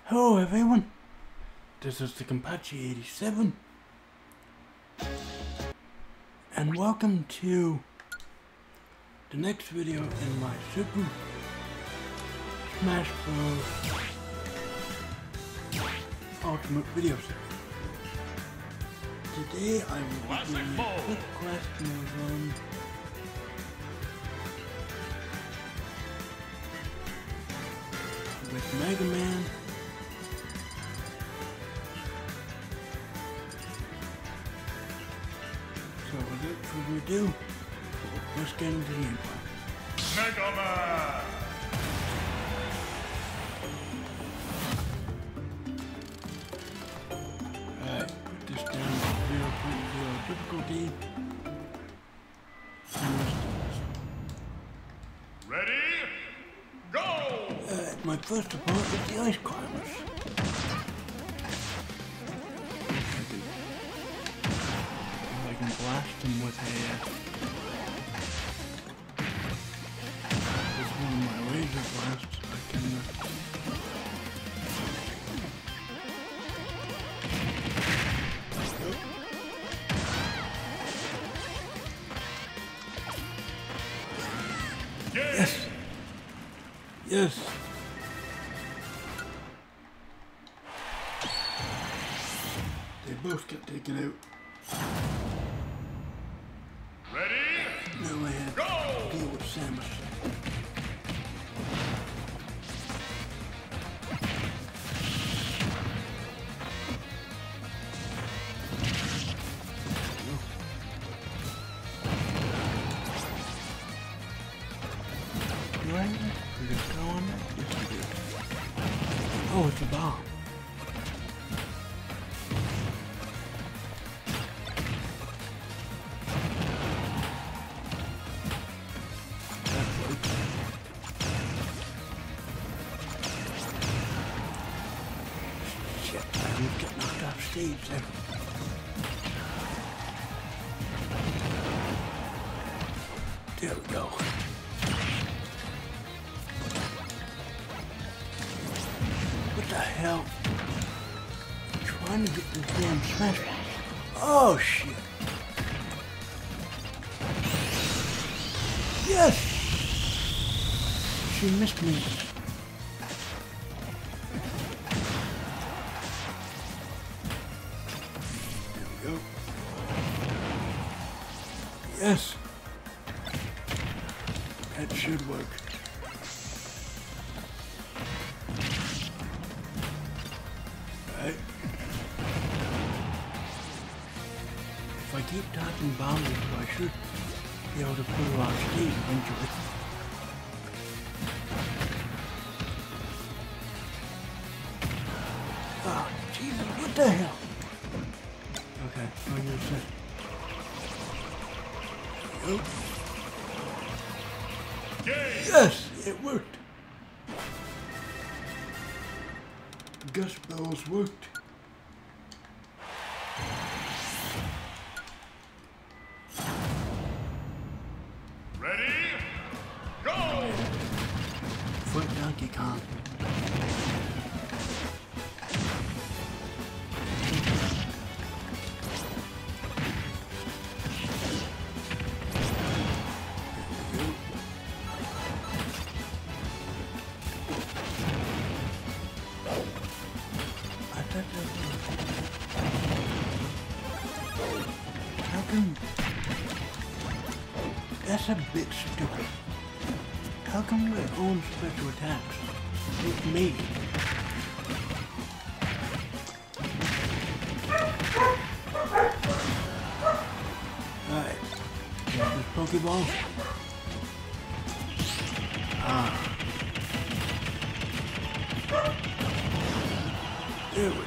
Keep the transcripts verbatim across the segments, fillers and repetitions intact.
Hello everyone, this is the Kenpachi eighty-seven, and welcome to the next video in my Super Smash Bros. Ultimate video series. Today I will be doing a quick question run with Mega Man. So without further ado, let's get into the gameplay. Mega Man! Alright, put this down to zero point zero difficulty. And let's do this. Ready? Go! Alright, my first opponent is the Ice Climbers. I can blast him with a... This is one of my laser blasts. I can... Uh, Yes! Yes! They both got taken out. Ready? Now I have Go! to deal with Samus. Do I have to just go on that? Yes, I do. Oh, it's a bomb. Shit, I would get knocked off stage there. There we go. What the hell? I'm trying to get this damn smash. Oh shit. Yes! She missed me. There we go. Yes! That should work. Right. If I keep dodging bombs, I should be able to put her on stage eventually. Oh, Jesus, what the hell? Okay, I'm gonna say. Oh. Yes, it worked. Gust bells worked. Ready? Go! Foot Donkey Kong. How come... That's a bit stupid. How come their own special attacks with me? Alright. Got this Pokeball. Ah. There we go.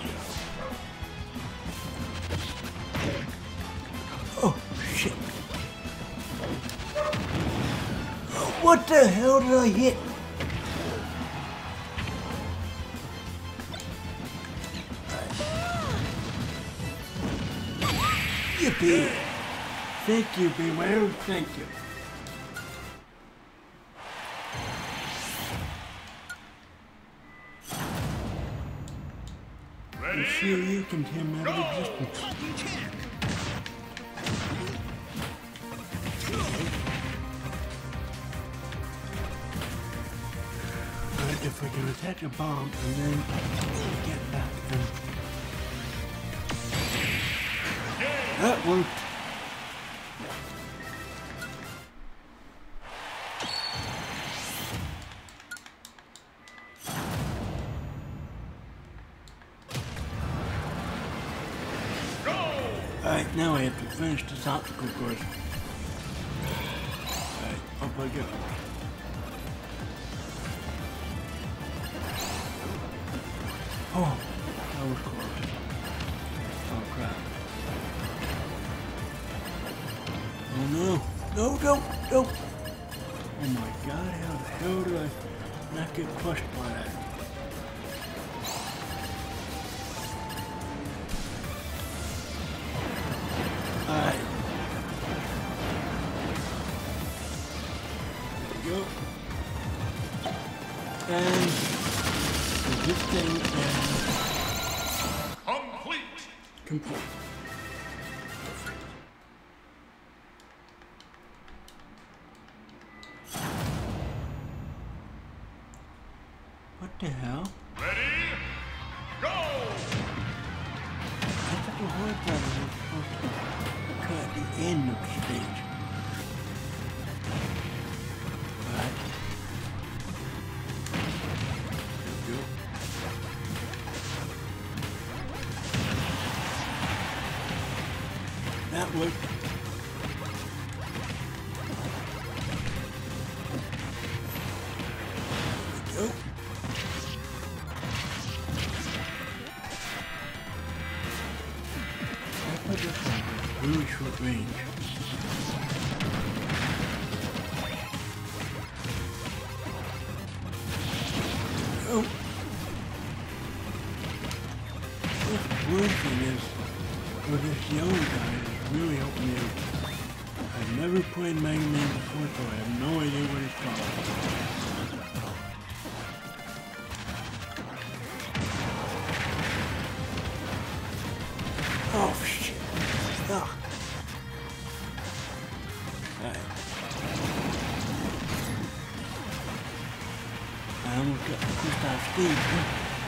Oh, shit. Oh, what the hell did I hit? Yippee! Thank you, Beware. Thank you. I'm sure you can tear him out of existence. Alright, if we can attach a bomb and then get back and... That worked. Alright, now I have to finish this obstacle course. Alright, up I go. Oh, that was close. Oh crap. Oh no. No, don't, don't. Oh my god, how the hell did I not get crushed by that? Alright. There we go. And this thing is Complete. complete. What the hell? Ready? Go! I thought the hard drive was supposed to cut at the end of the stage. Alright. There we go. That worked. There we go. I put this one at really short range. Oh. This blue thing is, or this yellow guy is really helping me out. I've never played Mega Man before, so I have no idea what it's called. Oh shit. Ugh. Alright. I almost got pushed off stage, huh?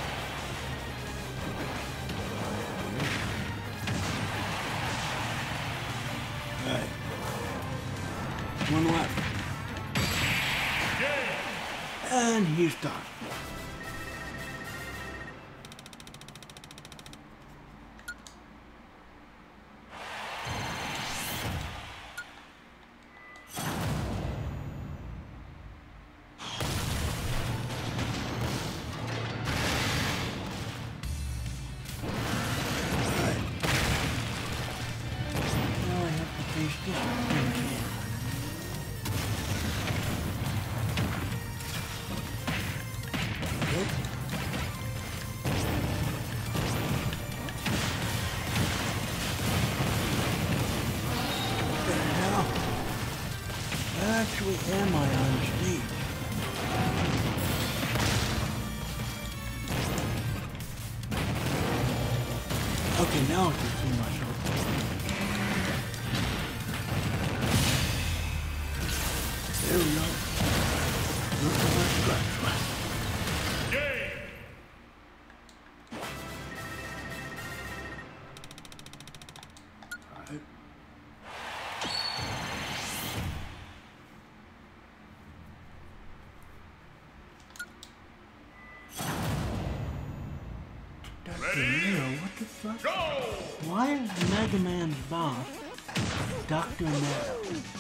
Alright. One left. And he's done. Actually, am I on stage? Okay, now I can see myself. There we go. Look at my scratch. Game. Alright. Ready? What the fuck? Go! Why is Mega Man's boss Doctor Nero?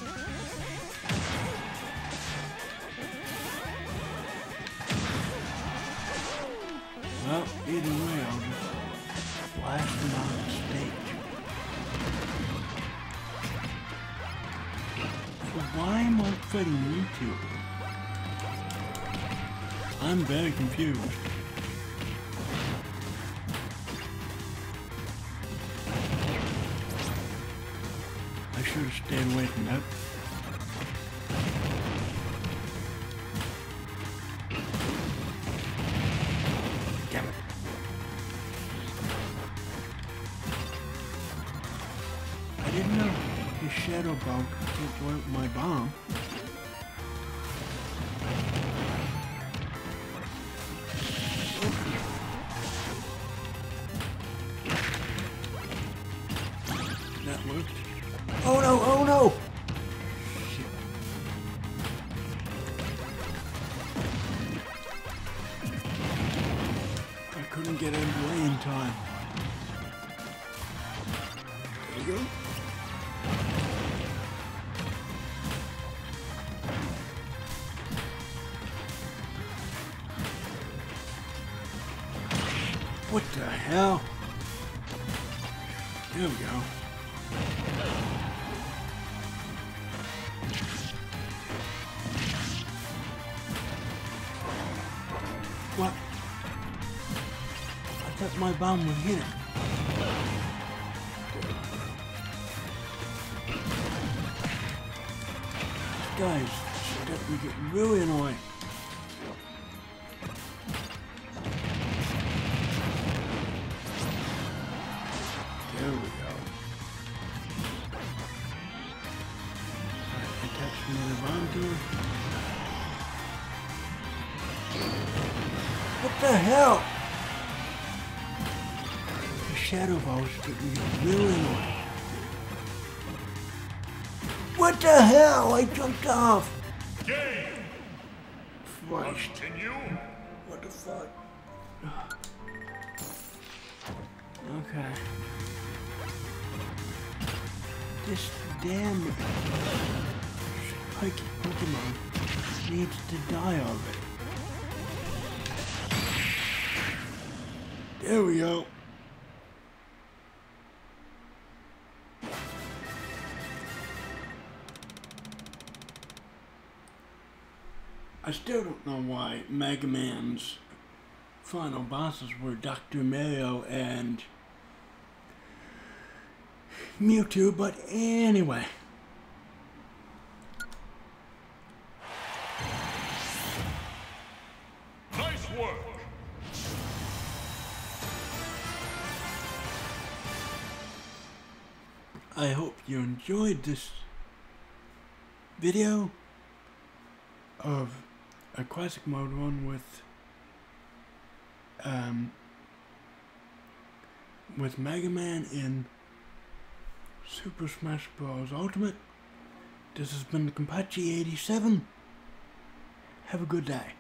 Well, either way, I'll just blast him on the stage. So why am I fighting you two? I'm very confused. I should have stayed away from that. Damn it. didn't know his shadow ball could take out my bomb. That worked. Oh no, oh no! Shit. I couldn't get out of the way in time. There you go. What the hell? There we go. What? I thought my bomb would hit him. Guys, that would get really annoying. There we go. Alright, attach another bomb to her. What the hell? The shadow ball is getting really annoying. What the hell? I jumped off. Game. Christ. Continue. What the fuck? Okay. This damn spiky Pokemon needs to die already. There we go. I still don't know why Mega Man's final bosses were Doctor Mario and Mewtwo, but anyway. Nice work. I hope you enjoyed this video of a classic mode one with um with Mega Man in Super Smash Bros. Ultimate. This has been the Kampachi eighty-seven. Have a good day.